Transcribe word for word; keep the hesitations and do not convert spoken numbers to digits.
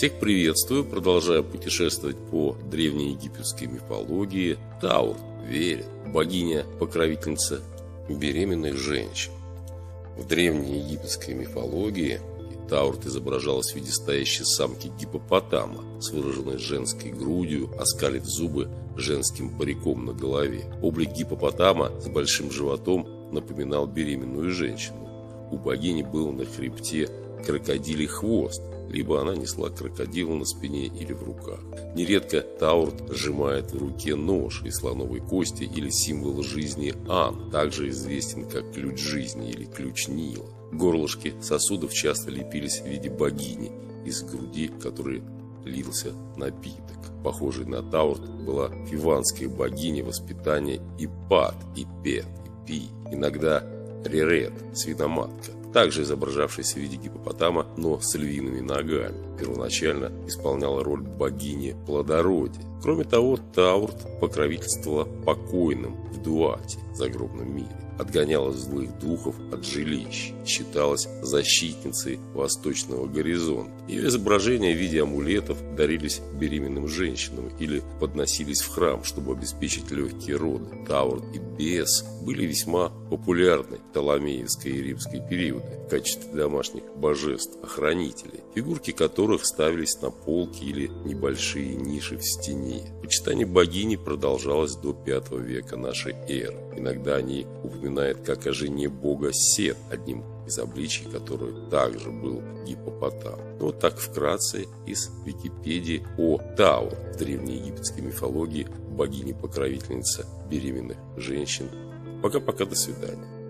Всех приветствую, продолжаю путешествовать по древнеегипетской мифологии. Таурт верит, богиня-покровительница беременных женщин. В древнеегипетской мифологии Таурт изображалась в виде стоящей самки гиппопотама с выраженной женской грудью, оскалив зубы женским париком на голове. Облик гиппопотама с большим животом напоминал беременную женщину. У богини был на хребте крокодилий хвост, либо она несла крокодила на спине или в руках. Нередко Таурт сжимает в руке нож из слоновой кости или символ жизни Ан, также известен как ключ жизни или ключ Нила. Горлышки сосудов часто лепились в виде богини, из груди которой лился напиток. Похожей на Таурт была фиванская богиня воспитания Ипат, Ипет, Ипи, иногда Ререт, свиноматка, также изображавшаяся в виде гиппопотама, но с львиными ногами. Первоначально исполняла роль богини плодородия. Кроме того, Таурт покровительствовала покойным в Дуате, загробном мире, отгоняла злых духов от жилищ, считалась защитницей восточного горизонта. Ее изображения в виде амулетов дарились беременным женщинам или подносились в храм, чтобы обеспечить легкие роды. Таурт и Бес были весьма популярны в Птоломеевской и римской периоды в качестве домашних божеств-охранителей, фигурки которых ставились на полки или небольшие ниши в стене. Почитание богини продолжалось до пятого века нашей эры. Иногда они упоминают как о жене бога Сет, одним из обличий которой также был гиппопотам. Но вот так вкратце из Википедии о Таурт в древнеегипетской мифологии, богине-покровительница беременных женщин. Пока-пока, до свидания.